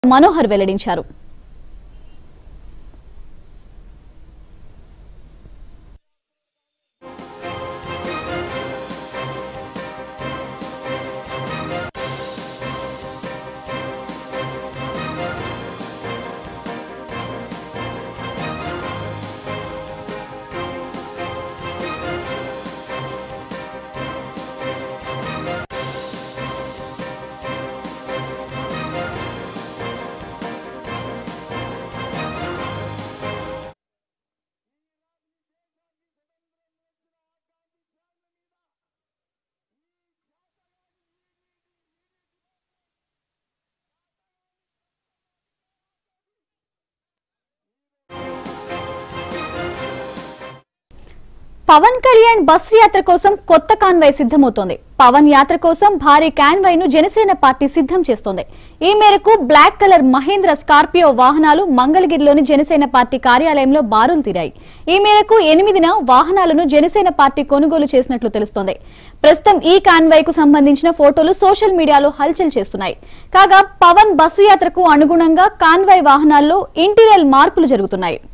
మనోహర్ వెల్లడించారు. పవన్ కళ్యాణ్ బస్ యాత్ర కోసం కొత్త కాన్వాయ్ సిద్ధమవుతోంది. పవన్ యాత్ర కోసం భారీ కాన్వాయ్ ను జనసేన పార్టీ సిద్ధం చేస్తోంది. ఈ మేరకు బ్లాక్ కలర్ మహేంద్ర స్కార్పియో వాహనాలు మంగళగిరిలోని జనసేన పార్టీ కార్యాలయంలో బారులు తీరాయి. ఈ మేరకు 8న వాహనాలను జనసేన పార్టీ కొనుగోలు చేసినట్లు తెలుస్తోంది. ప్రస్తుతం ఈ కాన్వాయ్ కు సంబంధించిన ఫోటోలు సోషల్ మీడియాలో హల్చల్ చేస్తున్నాయి. కాగా పవన్ బస్సు యాత్రకు అనుగుణంగా కాన్వాయ్ వాహనాల్లో ఇంటీరియర్ మార్పులు జరుగుతున్నాయి.